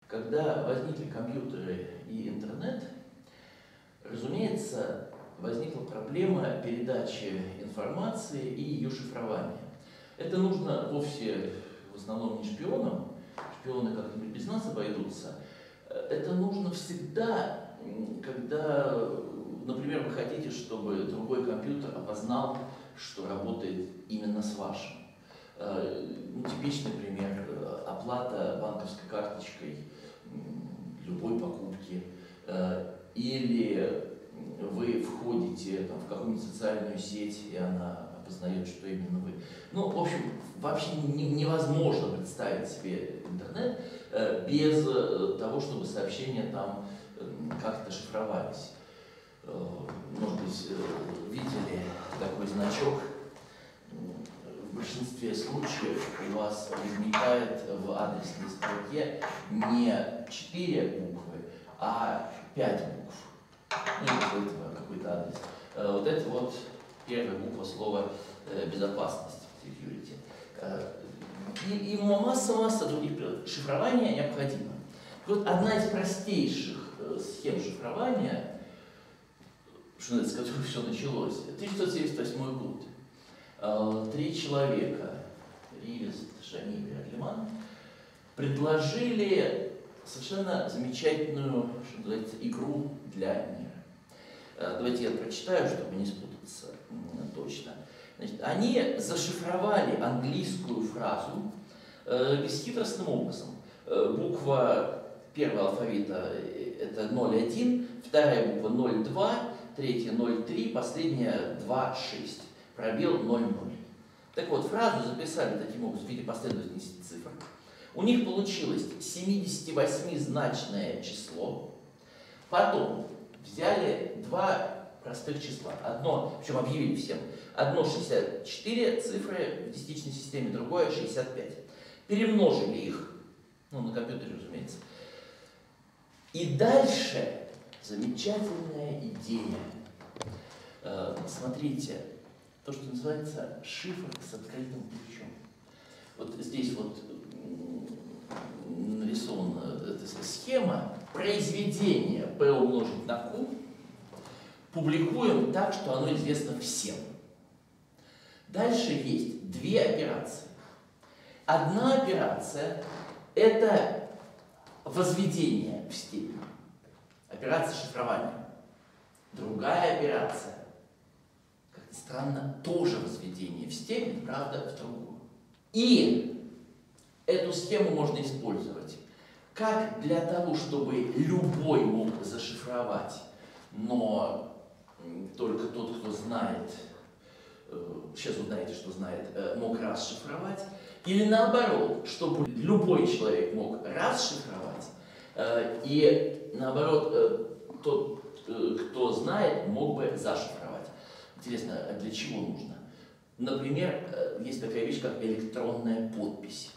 Когда возникли компьютеры и интернет, разумеется, возникла проблема передачи информации и ее шифрования. Это нужно вовсе в основном не шпионам, шпионы как-нибудь без нас обойдутся. Это нужно всегда, когда, например, вы хотите, чтобы другой компьютер опознал, что работает именно с вашим. Типичный пример – оплата банковской карточкой любой покупки. Или вы входите в какую-нибудь социальную сеть, и она опознает, что именно вы. Ну, в общем, вообще невозможно представить себе интернет без того, чтобы сообщения там как-то шифровались. Может быть, видели такой значок. В большинстве случаев у вас возникает в адресной строке не 4 буквы, а 5 букв. Ну, какой-то адрес. Вот это вот первая буква слова безопасность, security. И масса других приложений. Шифрование необходимо. Вот одна из простейших схем шифрования, с которой все началось, 1978 год. 3 человека, Ривест, Шани и Арлеман, предложили совершенно замечательную, что называется, игру для мира. Давайте я прочитаю, чтобы не спутаться точно. Значит, они зашифровали английскую фразу бесхитростным образом. Буква первого алфавита – это 0,1, вторая буква 0,2, третья 0,3, последняя 2,6. Пробел 0,0. Так вот, фразу записали таким образом в виде последовательности цифр. У них получилось 78-значное число. Потом взяли 2 простых числа. Одно, причем объявили всем, одно 64 цифры в десятичной системе, другое 65. Перемножили их, на компьютере, разумеется. И дальше замечательная идея. Смотрите. То, что называется шифр с открытым ключом. Вот здесь вот нарисована эта схема. Произведение P умножить на Q публикуем так, что оно известно всем. Дальше есть 2 операции. Одна операция – это возведение в степень. Операция шифрования. Другая операция – странно, тоже возведение в степень, правда, в другую. И эту схему можно использовать как для того, чтобы любой мог зашифровать, но только тот, кто знает, сейчас вы знаете, что знает, мог расшифровать, или наоборот, чтобы любой человек мог расшифровать, и наоборот, тот, кто знает, мог бы зашифровать. Интересно, а для чего нужно? Например, есть такая вещь, как электронная подпись.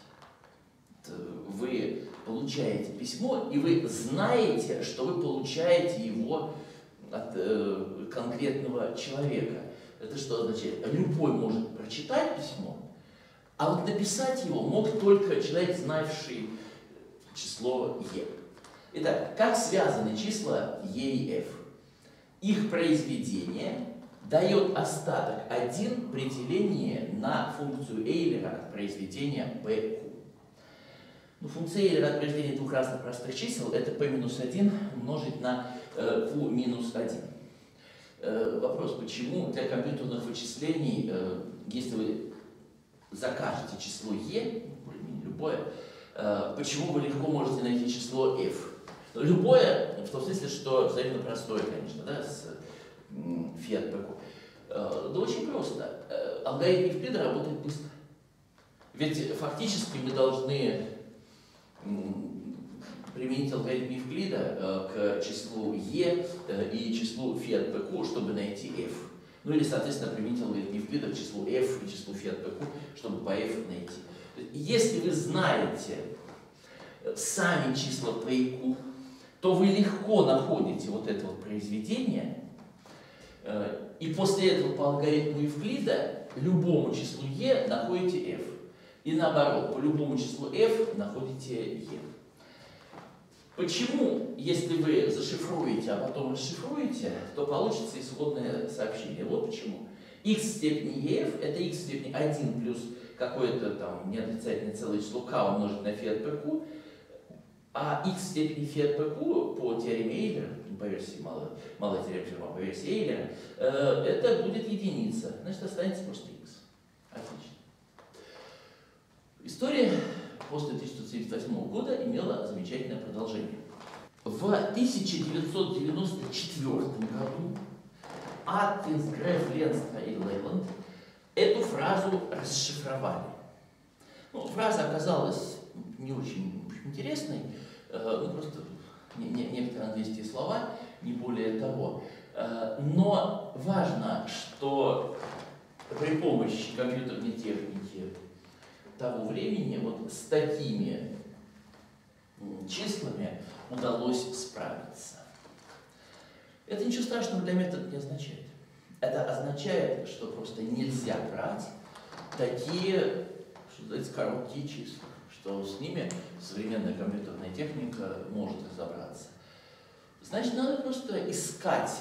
Вы получаете письмо, и вы знаете, что вы получаете его от конкретного человека. Это что означает? Любой может прочитать письмо, а вот написать его мог только человек, знавший число Е. Итак, как связаны числа Е и F? Их произведение дает остаток 1 при делении на функцию Эйлера от произведения PQ. Функция Эйлера от произведения двух разных простых чисел – это P-1 умножить на Q-1. Вопрос, почему для компьютерных вычислений, если вы закажете число E, более-менее любое, почему вы легко можете найти число F? Любое, в том смысле, что взаимно простое, конечно, да, с Fiat PQ. Да очень просто. Алгоритм Евклида работает быстро. Ведь фактически мы должны применить алгоритм Евклида к числу E и числу Fiat PQ, чтобы найти F. Ну или, соответственно, применить алгоритм Евклида к числу F и числу Fiat PQ, чтобы по F найти. Если вы знаете сами числа P и Q, то вы легко находите вот это вот произведение, и после этого по алгоритму Евклида любому числу E находите F. И наоборот, по любому числу F находите E. Почему, если вы зашифруете, а потом расшифруете, то получится исходное сообщение? Вот почему. X в степени EF это x в степени 1 плюс какое-то там неотрицательное целое число k умножить на фи от pq, а x в степени фи от pq по теореме Эйлера, по версии малая теорема Ферма, по версии Эйлера, это будет единица, значит останется просто x. Отлично. История после 1978 года имела замечательное продолжение. В 1994 году Аткинс, Греф, Ленстра и Лейланд эту фразу расшифровали. Ну, фраза оказалась не очень интересной, ну, просто некоторые английские слова, не более того. Но важно, что при помощи компьютерной техники того времени вот с такими числами удалось справиться. Это ничего страшного для метода не означает. Это означает, что просто нельзя брать такие, что называется, короткие числа, что с ними современная компьютерная техника может разобраться. Значит, надо просто искать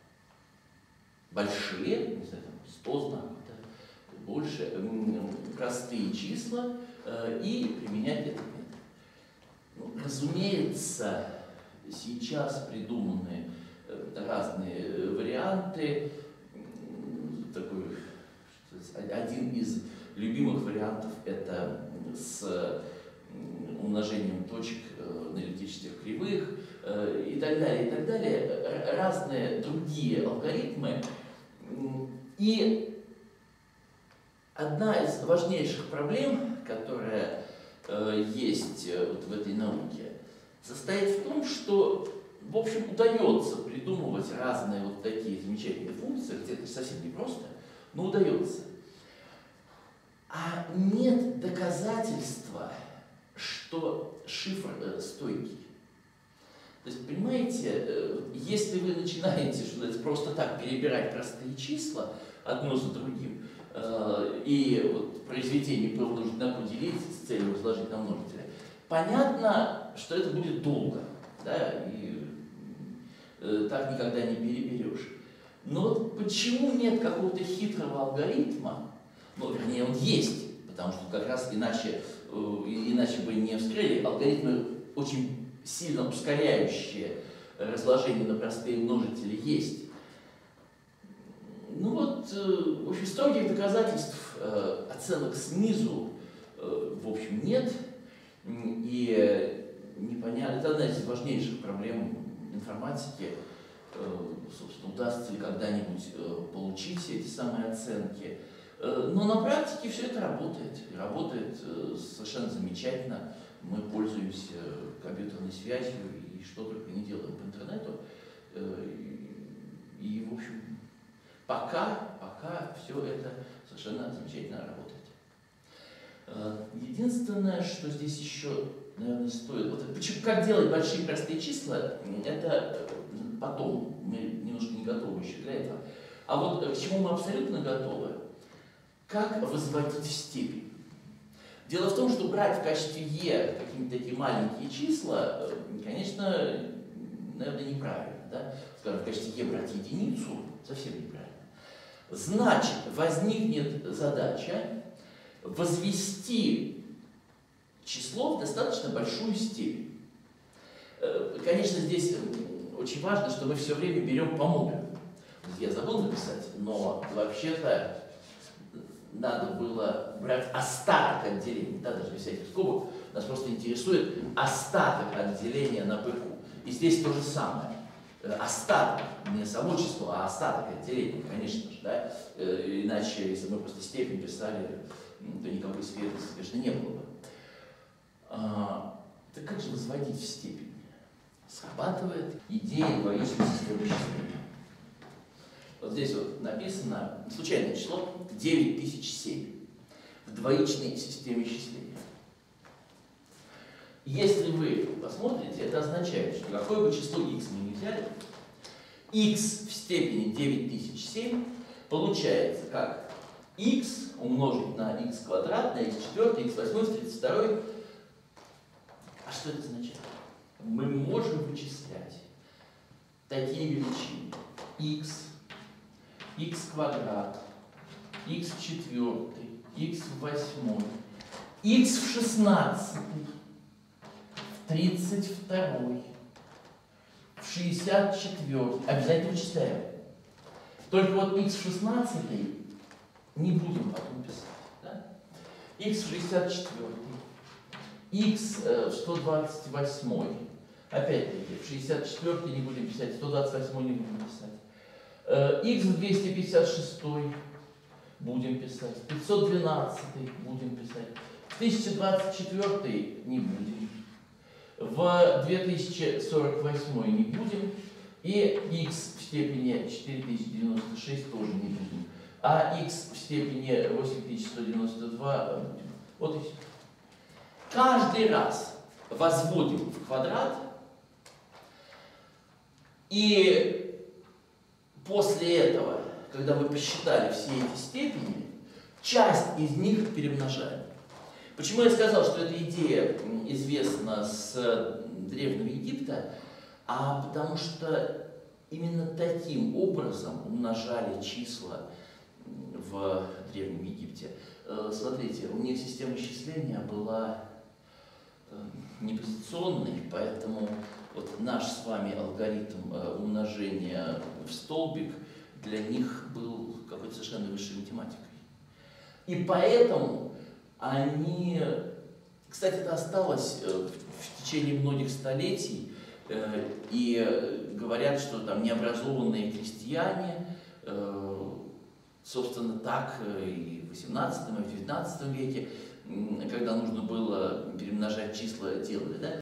большие, не знаю, там 100 знаков, да, больше, простые числа и применять этот метод. Ну, разумеется, сейчас придуманы разные варианты. Такой, один из любимых вариантов это с умножением точек на электрических кривых и так далее, и так далее. Разные другие алгоритмы. И одна из важнейших проблем, которая есть вот в этой науке, состоит в том, что, в общем, удается придумывать разные вот такие замечательные функции, хотя это совсем непросто, но удается. А нет доказательства, что шифр стойкий. То есть, понимаете, если вы начинаете просто так перебирать простые числа одно за другим, и вот произведение P умножить на Q делить с целью разложить на множители, понятно, что это будет долго, да, и так никогда не переберешь. Но вот почему нет какого-то хитрого алгоритма, ну, вернее, он есть, потому что как раз иначе бы не вскрыли, алгоритмы очень сильно ускоряющие разложение на простые множители есть. Ну вот, в общем, строгих доказательств оценок снизу, в общем, нет. И непонятно, это одна из важнейших проблем информатики. Собственно, удастся ли когда-нибудь получить эти самые оценки. Но на практике все это работает. И работает совершенно замечательно. Мы пользуемся компьютерной связью и что только не делаем по интернету. И в общем, пока все это совершенно замечательно работает. Единственное, что здесь еще, наверное, стоит... Вот почему, как делать большие простые числа, это потом. Мы немножко не готовы еще для этого. А вот к чему мы абсолютно готовы, как возводить в степень. Дело в том, что брать в качестве e какие-то такие маленькие числа, конечно, наверное, неправильно. Да? Скажем, в качестве e брать единицу совсем неправильно. Значит, возникнет задача возвести число в достаточно большую степень. Конечно, здесь очень важно, что мы все время берем по модулю. Я забыл написать, но вообще-то надо было брать остаток отделения, да, даже без всяких скобок. Нас просто интересует остаток отделения на ПК. И здесь то же самое. Остаток, не само число, а остаток отделения, конечно же. Да? Иначе, если мы просто степень писали, то никакой сверхности, конечно, не было бы. Так как же возводить в степень? Срабатывает идея двоичной системы вычисления. Вот здесь вот написано случайное число 9007 в двоичной системе числения. Если вы посмотрите, это означает, что какое бы число x мы не взяли, x в степени 9007 получается как x умножить на x квадрат, на x4, x8, 32. А что это означает? мы можем вычислять такие величины: x, x квадрат, x в четвертой, x в восьмой, x в 16, в 32, в 64. Обязательно вычисляем. Только вот x в 16 не будем потом писать. Да? X в 64, x в 128. Опять-таки, в 64 не будем писать, 128 не будем писать. X в 256 будем писать, 512 будем писать, в 1024 не будем, в 2048 не будем, и x в степени 4096 тоже не будем, а x в степени 8192 будем. Вот и все. Каждый раз возводим в квадрат, и после этого, когда мы посчитали все эти степени, часть из них перемножаем. Почему я сказал, что эта идея известна с Древнего Египта? Потому что именно таким образом умножали числа в Древнем Египте. Смотрите, у них система счисления была не позиционной, поэтому вот наш с вами алгоритм умножения в столбик для них был какой-то совершенно высшей математикой. И поэтому они, кстати, это осталось в течение многих столетий, и говорят, что там необразованные крестьяне, собственно, так и в XVIII и в XIX веке, когда нужно было перемножать числа, делали, да?